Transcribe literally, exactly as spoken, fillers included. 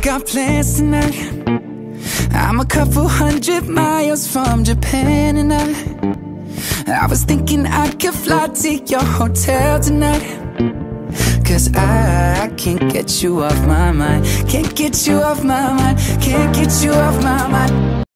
got plans tonight. I'm a couple hundred miles from Japan, and I I was thinking I could fly to your hotel tonight. Cause I can't get you off my mind. Can't get you off my mind. Can't get you off my mind.